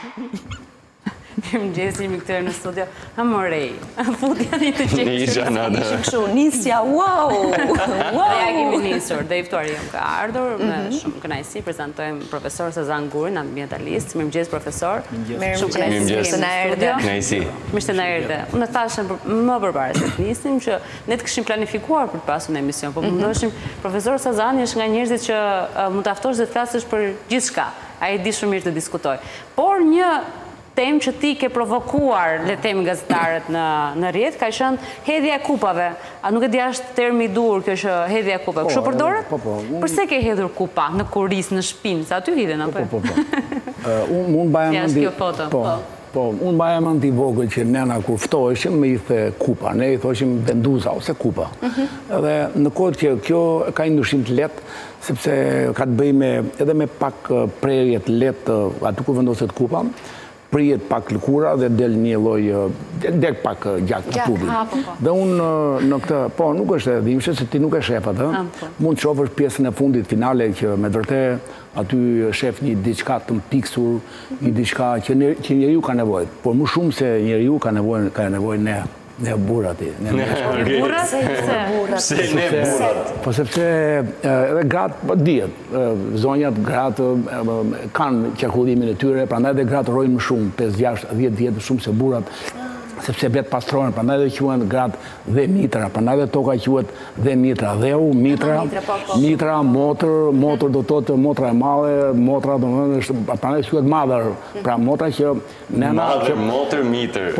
Më gjesim i këtër në studio. Amorej, futja një të qekë. Ishëm këshu, nisja, wow! Dhe ja kemi nisur, dhe i ftuari jam ka ardhur, me shumë kënaqësi, prezentojmë profesor Sazan Gurin, ambientalist. Mirëmëngjes profesor. Shumë kënaqësi se na erdhe. Kënaqësi. Mirë se na erdhe. Unë thashëm më përpara se të nisim që ne të kishim planifikuar për të pasur në emision, po mundoheshim profesor Sazani është nga njerëzit që mund të aftosh dhe të flasësh për gjithçka. Ai di shumë mirë të diskutoj. Por një temë që ti ke provokuar, le temi gazetarët në rrjet, ka qenë hedhja e kupave. A nuk e di është termi i dur kjo që hedhja e kupave? Kështu përdoret? Po. Përse ke hedhur kupa në kuris, në shpinë? Sa aty hidhen apo? Po. Unë baja Ja, është kjo foto. Po, unë baja më në vogël që nena kur ftoheshim me i the kupa, ne i thoshim venduza ose kupa. Edhe në kohë që kjo ka një ndryshim të lehtë, sepse ka të bëjë edhe me pak prerje të lehtë aty ku vendoset kupa, prijet pak lëkura dhe del një lloj, del pak gjatë në publik. Dhe unë në këtë, po nuk është e dhimbshme se ti nuk e shef atë, mund të shofësh pjesën e fundit finale që me vërtet aty shef një diçka të mpiksur, një diçka që njeriu ka nevojë, por më shumë se njeriu ka nevojë ne burrat. Burrat? Se ne burrat. Po sepse edhe gratë, po dihet, zonjat, gratë kanë qarkullimin e tyre, prandaj edhe gratë rojnë më shumë, 5, 6, 10 vjet më shumë se burrat, sepse vetë pastrohen, prandaj edhe quhen gratë dhe mitra, prandaj edhe toka quhet dhe mitra, dheu, mitra, motër do të thotë motra e madhe, motra do të thotë, prandaj quhet mother, pra motra që nena që motër, mitër.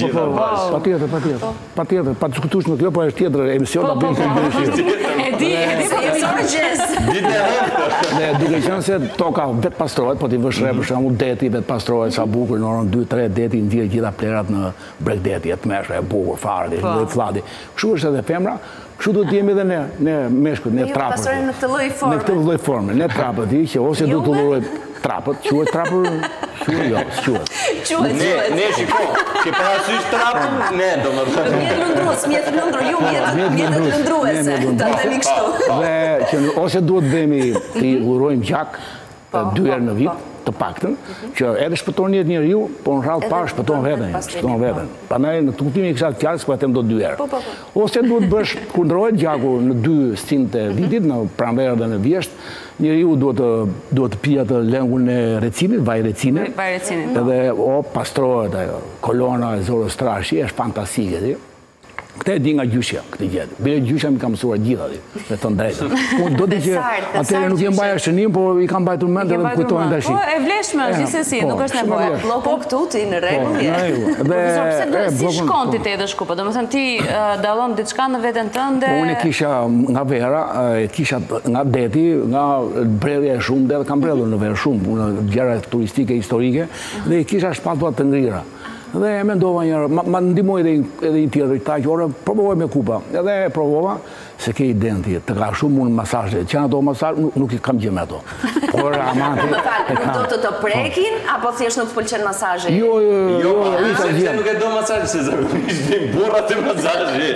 Patjetër, pa diskutuar me kjo, po është tjetër emision ta bëjmë këtë gjë. E di, Dhe duke qenë se toka vetë pastrohet, po ti vësh re për shembull deti vetë pastrohet sa bukur në orën 2-3 deti ndjen gjitha plerat në bregdeti, atë meshë e bukur fare, lloj fladi. Kështu është edhe femra, kështu do të jemi edhe ne meshkujt, ne trapët. Ju pasojmë në këtë lloj forme. Në këtë lloj forme, ne trapët, që ose do të llojë trapët, quhet trapër, quhet. Ne shiko, që parasysh trapën, ne do më thënë. Mjetë lëndruese, ta themi kështu. Dhe që ose duhet dhemi të urojmë gjak 2 herë në vit, të paktën, që edhe shpëton jetë njeriu, po në rrallë parë shpëton veten. Prandaj në kuptimin e kësaj fjalës po e them do 2 herë. Ose duhet bësh kur ndrohet gjaku në 2 stinët e vitit, në pranverë dhe në vjesht, njeriu duhet të pijë atë lëngun e recinit, vaj recine. Edhe pastrohet ajo, kolona e zorës trashi, është fantastike, ti. Këtë e di nga gjyshja, këtë gjetë. Bile gjyshja mi ka mësuar gjitha, me të drejtën. Unë do të që atëre nuk jem baja shënim, po i kam bajtur mend edhe më kujtojnë tash. Po, e vleshme, gjithsesi, nuk është nevoja. Po këtu ti në rregull je. Profesor, si shkon ti te edhe shkupa? Domethënë ti dallon diçka në veten tënde? Unë e kisha nga vera, e kisha nga deti, nga brellja e shumë, dhe kam brellur në verë shumë, në gjëra turistike, historike, dhe i kisha shpatua të ngrira. Dhe e mendova njërë, ma ndimoj edhe një tjetër, ta që orë, provoj me kupa. Edhe e provova, se ke identi, të ka shumë unë masajë, që në ato masajë, nuk i kam gjë me ato. Por amante... Nuk do të prekin, apo thjesht nuk pëlqen masajë? Jo, se nuk e do masajë, se zërëmisht një burrat e masajë.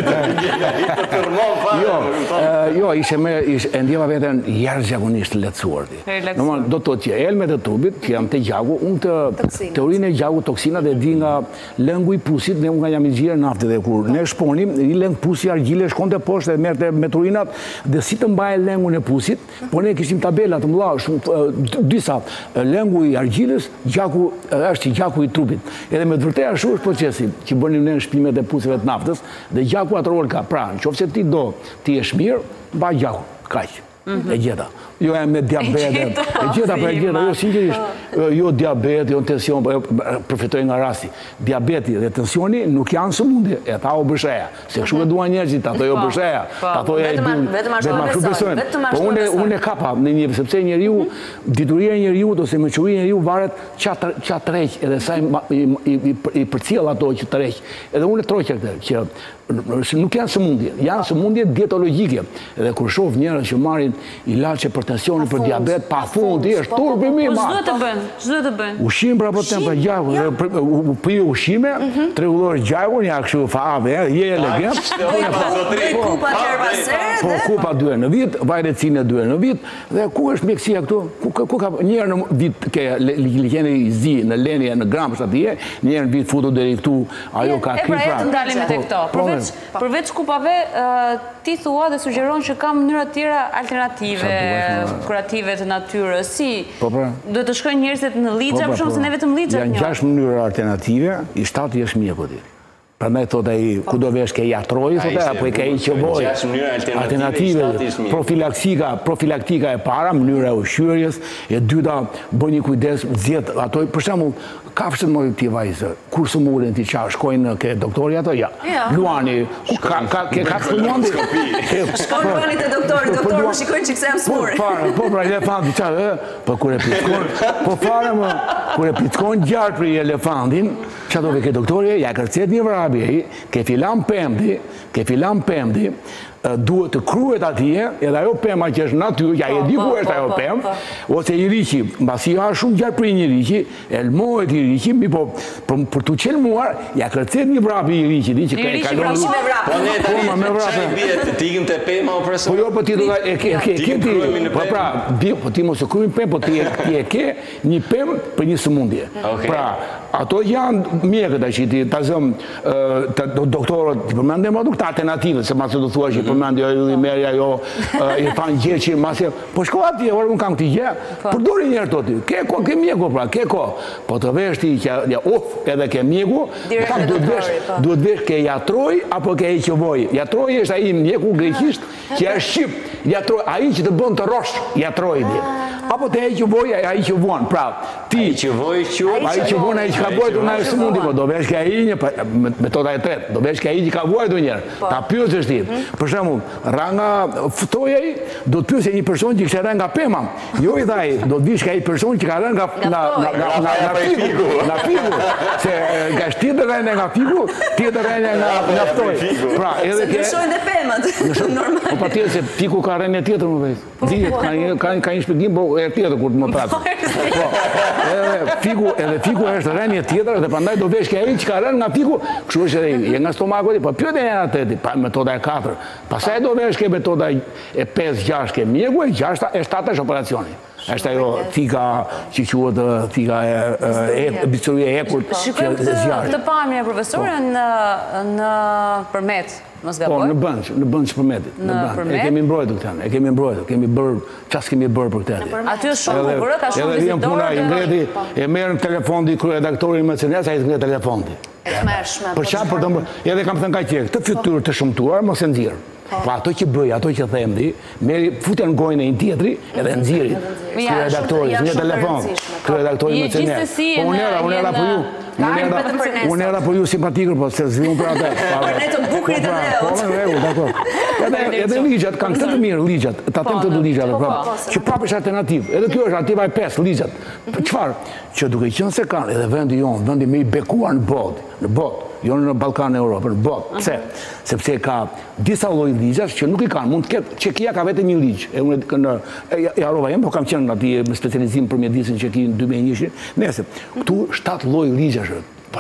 Jo, e ndjeva veten jashtëzakonisht lehtësuar ti. Do të thotë që elmet e trupit, që jam te gjaku, unë të teorinë e gjaku toksinat e di nga lëngu i pusit, ne unë jam i gjirë naftë dhe kur ne shponim, i lëng pusi argjile shkonte poshtë dhe merte meturinat dhe si të mbaje lëngun e pusit, po ne kishim tabelat të mëdha, disa lëngu i argjilës, është gjaku i trupit. Edhe me të vërtetë ashtu është procesi që bënim ne në shpimet e pusive të naftës dhe gjaku atë rol ka. Pra, nëse ti je mirë, mba gjaku, kaq. E gjeta. Jo e me diabetet. E gjeta, jo sinqerisht, jo diabet, jo tension, përfitoj nga rasti. Diabeti dhe tensioni nuk janë sëmundje, e ta o bësheja. Se kështu e duan njerëzit, ato jo bësheja. Vetëm ashtu besojnë. Po unë e kapa në një, sepse njeriu, dituria e njeriu, ose meqëria e njeriu varet qa tërheq, edhe sa i përcjell ato që tërheq. Edhe unë e troqe këtë, që nuk janë sëmundje, janë sëmundje dietologjike. Edhe kur shoh njerëz që marrin ilaçe për tensionin, për diabet, pa fund, është turp i mirë. Ç'duhet të bëjnë? Ç'duhet të bëjnë? Ushqim pra po tempra gjaku, pi ushqime, rregullor gjakun, ja kështu fave, je elegant. Kupa herë pas here. Po kupa 2 në vit, vajrecinë 2 në vit, dhe ku është mjekësia këtu? Ku ka një herë në vit ke ligjeni i zi në lenje në Gramsh atje, një herë në vit futu deri këtu, ajo ka kripra. Ndalim te këto. Përveç kupave, ti thua dhe sugjeron që ka mënyra të tjera alternative, kurative të natyrës, si duhet të shkojnë njerëzit në lixa, për shkak se ne vetëm lixat njohim. Janë 6 mënyra alternative, i 7 është mjeku ti. Prandaj thot ai, ku do vesh ke jatroj, thotë, apo ke ai qevoj. Alternative, profilaktika e para, mënyra e ushqyerjes, e dyta bëni kujdes, nxjerr ato, për shembull, kafshët më ti vajzë, kur sumulen ti çfarë, shkojnë ke doktori ato, ja. Luani, ke kafshë luani. Shkon luani te doktori, doktori më shikojnë çikse jam smur. Po pra elefanti çfarë, po kur e pickon, po fare më, kur e pickon gjatë për elefantin, çfarë do ke doktori, ja kërcet një vrapje, ke filan pemdi, duhet të kryet atje, edhe ajo pema që është natyrë, ja e di ku është ajo pemë, ose i riqi, mbasi ha shumë gjatë për një riqi, elmohet i riqi, mi po për të qelmuar, ja kërcet një vrapi i riqi, di që ka e kalon... Po ne tani, qaj bjetë, ti ikim të pema o profesor? Po jo, po ti do da, po pra, po ti mos e krymin pemë, po ti e ke një pemë për një sëmundje. Pra, ato janë mjekët a që ti, ta zëmë, doktorët, ti përmendem ato këta alternative, se ma se do thua që përmendja i merja jo, i fanë gjeqin, masje, po shko atje, orë unë kam këti gje, përdori njerë të ti, ke mjeku pra, ke ko, po të vesh ti që, edhe ke mjeku, duhet vesh ke jatroj, apo ke e qëvoj. Jatroj është aji mjeku greqisht, që është shqip, jatroj, aji që të bën të rosh, jatroj dhe. Apo të e qëvoj, aji që vonë, pra, ti, aji që vonë, aji që ka bojtë, unë aji së mundi, po do vesh ke aji një, metoda e tretë, do vesh ke aji që ka bojtë njerë, ta pyës është ti. Për shembull, ranga ftojej, do të pyesë një person që kishte rënë nga pema. Jo i thaj, do të vish ka ai person që ka rënë nga fiku. Se nga tjetër rënë nga fiku, tjetër rënë nga ftoj. Pra, edhe ke ndryshojnë dhe pemat. Normal. Po patjetër se fiku ka rënë tjetër më vetë. Dihet ka një shpjegim, po e tjetër kur të më prapë. Po, edhe fiku është rënë tjetër dhe prandaj do vesh ka ai që ka rënë nga fiku, kështu është edhe nga stomaku, po pyetja janë atë, pa metoda e 4. Pastaj do vesh ke metoda e 5-6 ke mjeku, e 6 e 7 është operacioni. Është ajo thika që quhet thika e biçuria e hekurt. Shikojmë këtë pamje profesore në përmet, mos gaboj. Po, në bënd përmetit. E kemi mbrojtur këtë, kemi bërë, çfarë kemi bërë për këtë. Aty është shumë bukur, ka shumë vizitorë. Edhe vjen puna i ngreti, e merr në telefon di kryeredaktori i MCN-s, ai ngre telefonin. Për çfarë për të bërë? Edhe kam thënë kaq këtë fytyrë të shëmtuar mos e nxirr. Po ato që bëj, ato që them di, merri futen gojën e një tjetri edhe nxirri. Kryeredaktori, në telefon. Kryeredaktori më thënë. Po unë era për ju. Unë era për ju simpatikër, po se zhvillon për atë. Për ne të bukurit e dhe. Po, në rregull, dakor. Edhe ligjat kanë këtë të mirë ligjat, ta them të ligjat prapë. Që prapë është alternativë. Edhe kjo është alternativa e 5 ligjat. Çfarë? Që duke qenë se kanë edhe vendi jonë, vendi më i bekuar në botë, jo në Ballkan e Europën, në botë. Pse? Sepse ka disa lloj ligjash që nuk i kanë. Mund të ketë Çekia ka vetëm një ligj. E unë e harrova jam, po kam qenë atje me specializim për mjedisin Çeki në 2001. Nëse këtu 7 lloj ligjash.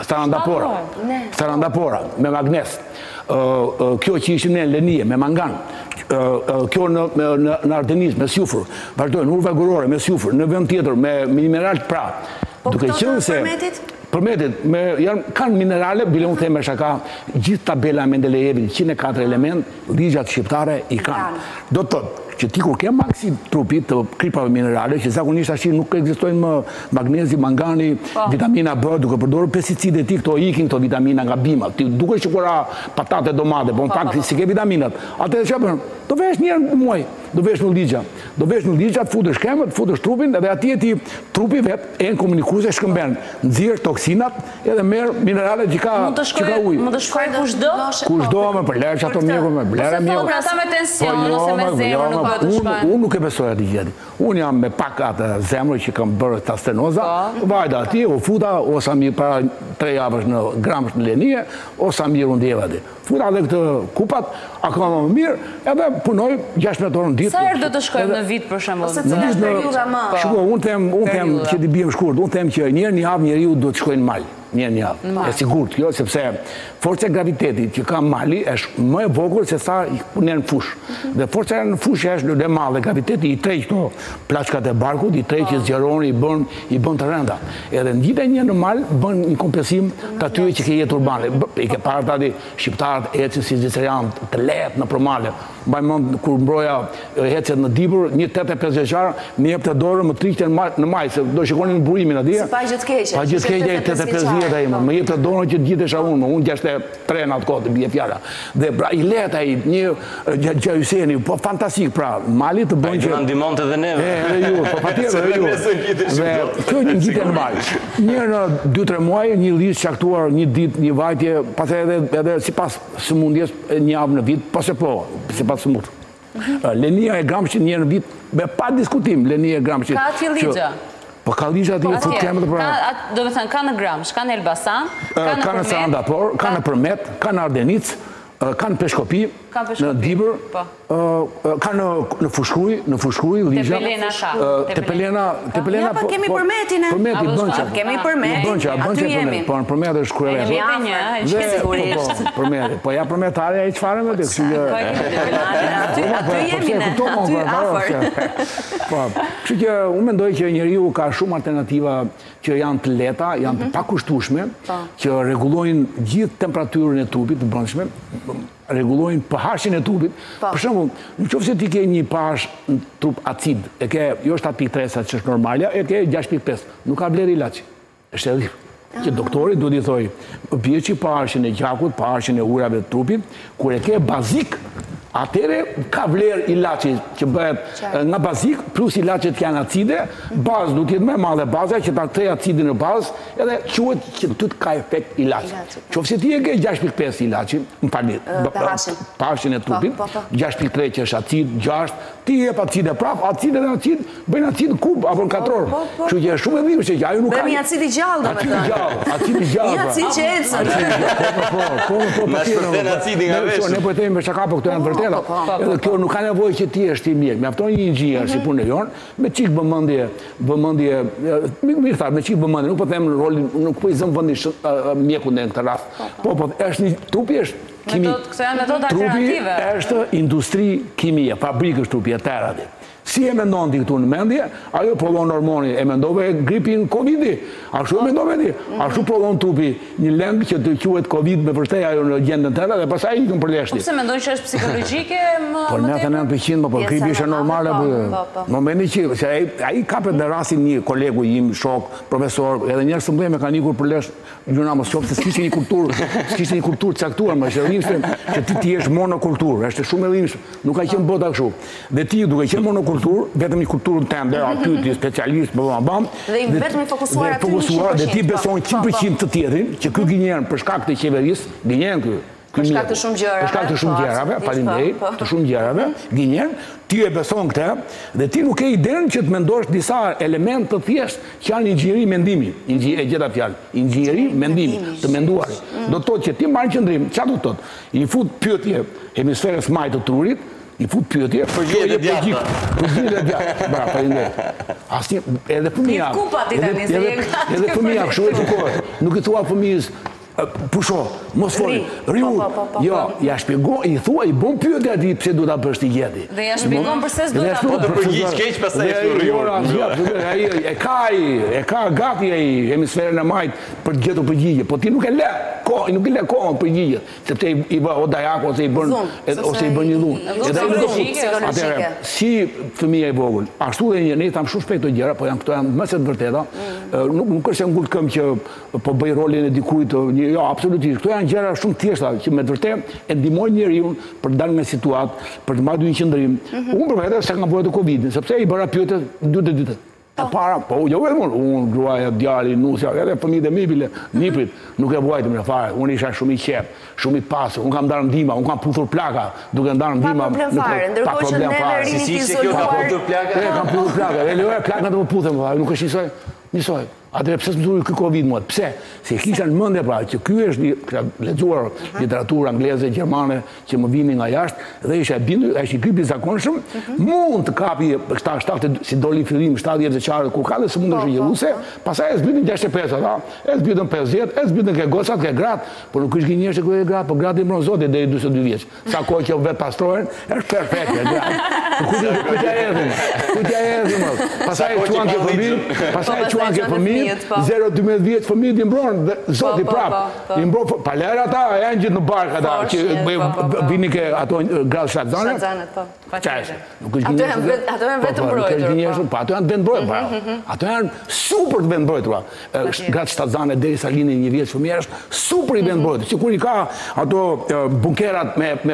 Starandapora me magnes. Kjo që ishim ne në Lenie me mangan. Kjo në Ardenis me sufër. Vazhdojnë në urë vagurore me sufër, në vend tjetër me mineral pra. Duke qenë se përmetit, kanë minerale, bile unë theme shaka, gjithë tabela Mendelejevit, 104 element, ligjat shqiptare i kanë. Do të thotë, që ti kur ke maksi trupit të kripave minerale, që zakonisht ashtu nuk ekzistojnë më magnezi, mangani, vitamina B, duke përdorur pesticide ti, këto ikin këto vitamina nga bimat. Ti duke që kura patate, domate, po në fakt si ke vitaminat. Atë e çfarë? Do vesh një herë në muaj, do vesh në ligja. Do vesh në ligja, të futesh kemët, futesh trupin, edhe atje ti trupi vet e në komunikuese shkëmben, nxjerr toksinat, edhe merr minerale që ka ujë. Mund të shkojë kushdo? Kushdo më për lërë që ato mjeku me blera mjeku. Po, ata me tension ose me zemër nuk Unë nuk e besoj atë gjeti. Unë jam me pak atë zemrë që kam bërë ta stenoza, vajda ati, o futa, o sa mirë para 3 javësh në gramësh në Lenie, o sa mirë unë djeva ati. Futa dhe këtë kupat, a ka më mirë, edhe punoj 16 orë në ditë. Sa herë do të shkojmë në vit për shembull? Ose cila është periudha më? Shiko, unë them që t'i bjem shkurt, unë them që një javë njeriu duhet të shkojnë në mal. Një javë. E sigurt, kjo, sepse forca e gravitetit që ka mali është më e vogël se sa punen në fush. Dhe forca në fush është në madhe, graviteti i trej këto plaçkat e barkut, i trej që zgjeroni, i bën të rënda. Edhe në ditë një në mal bën një kompensim të atyre që ke jetë urbane. I ke parë tani shqiptarët ecin si zicerian të lehtë në përmale. Mbaj mend kur mbroja hecet në Dibër, një 85 vjeçar më jepte dorë, më triqte në maj, se do shikonin burimin atje. Pa gjë të keqe. Pa gjë të keqe 85 vjet ai, më jepte dorën që gjithesha unë 63 në atë kohë të bie fjala. Dhe pra i lehtë ai, një Gjyseni, po fantastik pra, mali të bën që na ndihmonte edhe neve. Edhe ju, po patjetër edhe ju. Dhe kjo një ngjitje në mal. Një në 2-3 muaj, një listë caktuar, një ditë, një vajtje, pastaj edhe sipas sëmundjes një javë në vit, po sipas sëmundjes. Lenia e Gramsci një në vit, me pa diskutim, Lenia e Gramsci. Ka ati ligja? Po ka ligja ati, fut kemë të pra... Do me thënë, ka në Gramsci, ka në Elbasan, ka në Sarandapor, ka në Përmet, ka në Ardenic, ka në Peshkopi, në Dibër, ka në Fushkruj, ligja. Tepelena ka. Tepelena... Ja, pa kemi Përmetin e. Përmeti, bënqa. Kemi Përmet, aty jemi. Po, në Përmet është kryeles. Kemi për një, që sigurisht. Përmeti. Po, ja Përmetare, e që fare me të kështu Aty jemi ne, aty afer. Po, kështu që unë mendoj që njeriu ka shumë alternativa që janë të lehta, janë të pakushtueshme, që rregullojnë gjithë temperaturën e trupit të brendshme, rregullojnë pH-in e trupit. Për shembull, nëse ti ke një pH në trup acid, e ke jo 7.3 sa që është normale, e ke 6.5, nuk ka vlerë ilaçi. Është edhe që doktori duhet i thojë, bie që pH-in e gjakut, pH-in e urave të trupit, kur e ke bazik, atëre ka vlerë ilaçi që bëhet nga bazik, plus ilaçet që janë acide, bazë duhet jetë më e madhe baza që ta kthej acidin në bazë, edhe quhet që të ka efekt ilaç. Qofse ti e ke 6.5 ilaçi, më falni, pH-in e trupit, 6.3 që është acid, 6, ti jep acide prap, acide dhe acid, bëjnë acid kub apo në 4 orë. Kështu që është shumë e mirë që ajo nuk ka. Bëmi acid i gjallë, domethënë. Acid i gjallë. Ja acid që ecën. Ne po themi me shaka, po këto janë edhe kjo nuk ka nevojë që ti është i mirë. Mjafton një inxhinier si punë jon, me çik vëmendje, mirë tha, me çik vëmendje, nuk po them rolin, nuk po i zëm vendin mjekun në këtë rast. Po, është një trupi është kimi. Këto janë metoda alternative. Trupi është industri kimie, fabrikë është trupi e tërë. Si e mendon ti këtu në mendje, ajo prodhon hormoni, e mendove gripin Covid-i, ashtu e mendove ti, ashtu prodhon trupi një lëng që të quhet Covid me vërtet ajo në gjendën tënde dhe pastaj ikën për leshti. Po pse mendoj që është psikologjike më po në 99%, po gripi është normale apo momenti që se ai kapet në rastin një kolegu im, shok, profesor, edhe njerëz të mëdhenj mekanikur për lesh gjuna mos qoftë se kishte një kulturë caktuar, më shërimshëm që ti jesh monokulturë, është shumë e dhimbshëm, nuk ka qenë bota kështu. Dhe ti duke qenë monokulturë, vetëm një kulturën tënde, aty ti specialist, bam. Dhe vetëm i fokusuar aty 100%. Dhe ti beson 100% të tjetrin, që ky gënjen për shkak të qeverisë, gënjen ky. Për shkak të shumë gjërave. Për shkak të shumë gjërave, faleminderit, të shumë gjërave, gënjen, ti e beson këtë, dhe ti nuk ke idenë që të mendosh disa elementë të thjeshtë që janë inxhinieri mendimi, e gjeta fjalë, inxhinieri mendimi, të menduarit. Do të thotë që ti marr qendrim, çfarë do të thotë? I fut pyetje hemisferës majtë të trurit, i fut pyetje, përgjigje e djathta. Përgjigje e djathta. Bra, faleminderit. Asnjë edhe fëmia. Edhe fëmia kështu e dukohet. Nuk i thua fëmijës pusho, mos foli, riu, jo, ja shpjegon, i thua, i bën pyetje aty pse duhet ta bësh ti gjeti. Dhe ja shpjegon pse s'do ta bësh. Po të përgjigj keq pastaj e riu. Ai e ka gati ai hemisferën e majt për të gjetur përgjigje, po ti nuk e lë kohën përgjigje, sepse i bë o dajak ose i bën një dhunë. Edhe ai nuk atëherë, si fëmia e vogël, ashtu dhe ne tham shumë shpejt këto gjëra, po janë këto janë më së vërteta. Nuk është se ngul këmbë që po bëj rolin e dikujt. Jo, absolutisht. Këto janë gjëra shumë thjeshta që me të vërtetë e ndihmojnë njeriu për të dalë nga situatë, për të marrë një qendrim. Unë për vetë s'e kam bërë të Covid-in, sepse i bëra pyetje 2 ditë. E para, po, jo vetëm unë, gruaja, djali, nusja, edhe fëmijët e niprit, nuk e vuajtëm në fare. Unë isha shumë i qep, shumë i pasur, unë kam ndarë ndihma, unë kam puthur plaka, duke ndarë ndihma. Pa problem fare, ndërkohë që neve rinit izoluar. Kam puthur plaka, e lejoja plakën të më puthem, nuk është njësoj. Atëre pse s'më ky Covid mua? Pse? Se kisha në mendje pra që ky është lexuar literaturë angleze, gjermane që më vinin nga jashtë dhe isha e bindur, ai ishte grip i zakonshëm, mund të kapi si doli fillim 70 vjeçare ku ka dhe sëmundësh viruse, pastaj e zbytën 65 ata, e zbytën 50, e zbytën ke gocat, ke gratë, por nuk është gënjeshtër ku e gratë, por gratë i mbron Zoti deri 42 vjeç. Sa kohë që vet pastrohen, është perfekte gratë. Ku t'ja erdhi më? Pastaj çuan ke fëmijë, 0-12 vjeç fëmijët i mbron Zoti prap. I mbron palera ata, janë gjithë në bark ata që vini ke ato gratë shtatzane. Shtatzanet, po. Nuk është gënjeshtër. Ato janë vetëm mbrojtur. Ato janë vend mbrojtura. Ato janë super të vend mbrojtura. Gratë shtatzane derisa linin 1 vjeç fëmijë është super i vend mbrojtur. Sikur i ka ato bunkerat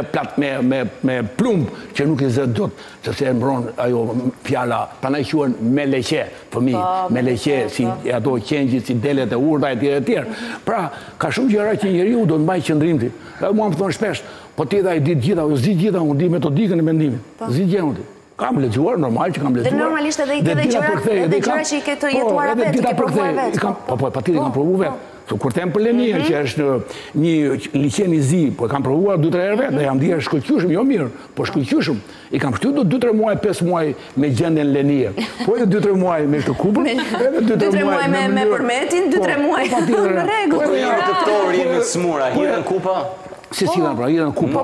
me plumb që nuk i zë dot, sepse e mbron ajo fjala, prandaj quhen me leqe fëmijë, me leqe si ato qengjit si delet e urta e tjerë. Pra, ka shumë gjëra që njeriu do të mbajë qëndrimti. Edhe mua më thonë shpesh, po ti dha i di gjitha, zi gjitha, unë di metodikën e mendimit. Zi gjitha unë di. Kam lexuar, normal që kam lexuar. Dhe normalisht edhe i ke dhe gjëra që i ke të jetuar vetë, i ke provuar vetë. Po, patjetër kam provuar vetë. Kur them për Lenia, që është një liqen i zi, po e kam provuar 2-3 herë vetë, dhe jam dhja shkëllqyshëm, jo mirë, po shkëllqyshëm. I kam shtyr do 2-3 muaj, 5 muaj me gjendjen Lenia. Po edhe 2-3 muaj me këtë kupën, edhe 2-3 muaj me përmetin, 2-3 muaj në rregull. Po një të ftohtë jemi të smura, hidhen kupa. Si sillen pra, hidhen kupa.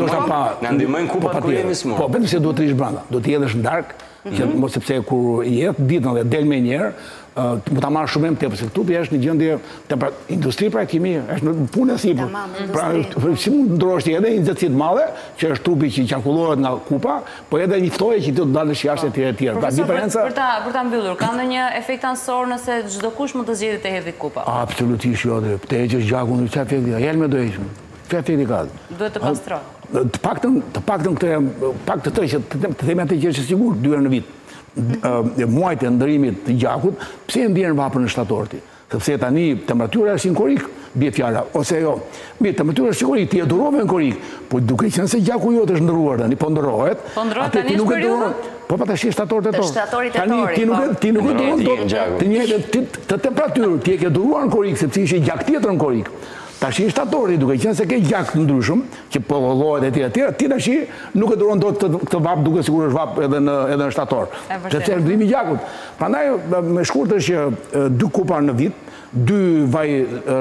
Na ndihmojnë kupat kur jemi smur. Po, vetëm se duhet të rish brenda, do të jedhësh në darkë, që mos sepse kur jetë ditën dhe del me njerë, mu ta marrë shumë tepër, se trupi është një gjendje, industri pra kimi, është në punë e sipër. Pra, si mund ndroshti edhe një nxehtësi të madhe, që është trupi që qarkullohet nga kupa, po edhe një ftoje që ti do të dalësh jashtë e tjerë. Profesor, për ta mbyllur, ka ndonjë efekt ansor nëse çdo kush mund të zgjidhë të hedhë kupa? Absolutisht jo, të heqësh gjakun, çfarë efekti ka? Helme do heqëm. Çfarë efekti ka? Duhet të pastroj. Të paktën këtë të që të themi atë që është sigur 2 herë në vit. Muajt e ndërimit të gjakut, pse e ndjen vapën në shtatorti? Sepse tani temperatura është në korik, bie fjala, ose jo. Mirë, temperatura është në korik, ti e durove në korik, po duke qenë se gjaku jote është ndëruar tani, po ndërohet. Po ndërohet tani është periudhë? Po pa tash shtatorët e to. Shtatorit e torit. Ti nuk e duron dot të njëjtë të temperaturë, ti e ke duruar në korik sepse ishte gjak tjetër në korik. Tashi shtatori, duke qenë se ke gjak të ndryshëm, që po vëllohet e tjera, ti tashi nuk e duron dot këtë vap duke sigur është vap edhe në shtator. Sepse është ndrimi i gjakut. Prandaj me shkurt është që 2 kupa në vit, 2 vaj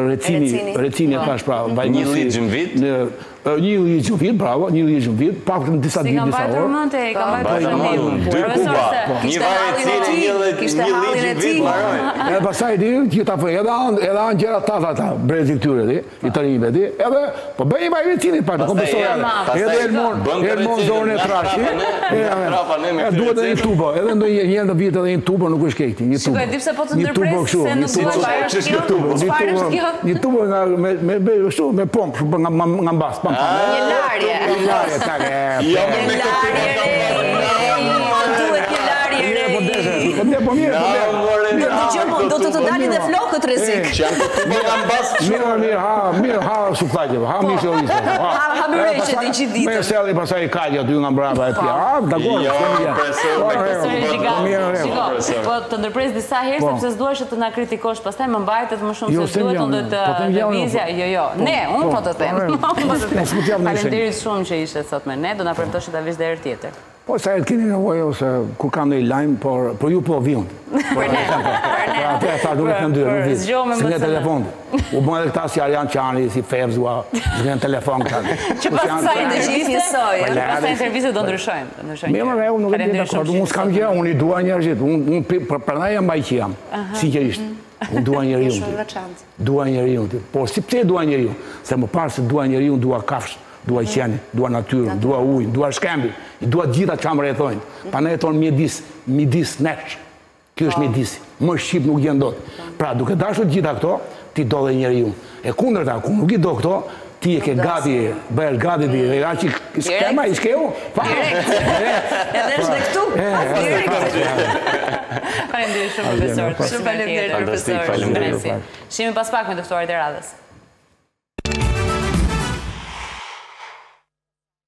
recini thash pra, vaj 1 ligjë në vit. 1 ligjë në vit, bravo, 1 ligjë në vit, pak në disa ditë, disa orë. Si kam bajtur e kam bajtur 2 kupa, një vaj recini, 1 ligjë në vit, maroj. Edhe pasaj di, që ta fëj, edhe anë gjera ta, brezi këtyre di, i të rinjve di, edhe, po bëj i vaj recini, pak, në kompesorë, edhe Elmon zonë e trashi, duhet edhe një tubo, edhe një në vit edhe një tubo nuk është kejti, një tubo. Shikoj, di pse po të ndërpres, se në një tubo me pompë, nga mbas, një larje. Një larje, take. Po mirë. Do të dalin dhe flokët rrezik. Që janë të tubo nga mbas. Mirë, ha suflaqe, ha misë orisë. Ha bëreqet i qitë ditë. Me selli pasaj kalja ty nga mbrapa e tja. Dakor. Po të ndërpres disa herë, sepse s'duash të na kritikosh, pastaj më mbajtet më shumë se duhet unë të lëvizja. Jo. Ne, unë po të them. Faleminderit shumë që ishe sot me ne, do na premtosh ta vish dhe herë tjetër. Po sa e keni nevojë ose kur kam ndonjë lajm, por ju po viun. Për ne. Atë ta duhet të ndyrë, nuk vjen. Zgjohem me telefon. U bën edhe këta si Arjan Çani, si Fevzua, në telefon kanë. Që pastaj të gjithë njësoj, pastaj intervistët do ndryshojnë. Mirë, unë nuk e di dakord, unë s'kam gjë, unë i dua njerëzit, unë prandaj jam mbaj që jam. Sinqerisht. Unë dua njeriu. Dua njeriu. Po si pse dua njeriu? Se më parë se dua njeriu, dua kafsh. Dua qeni, dua natyrën, dua ujë, dua shkembi, dua gjitha që më rrethojnë. Prandaj jeton midis nesh. Kjo është midisi. Më shqip nuk gjen dot. Pra, duke dashur gjitha këto, ti do dhe njeriu. E kundërta, ku nuk i do këto, ti e ke gati, bëhesh gati ti, e aqi skema i skeu? Edhe është dhe këtu Faleminderit shumë, profesor. Shumë faleminderit, profesor. Shihemi pas pak me të ftuarit e radhës.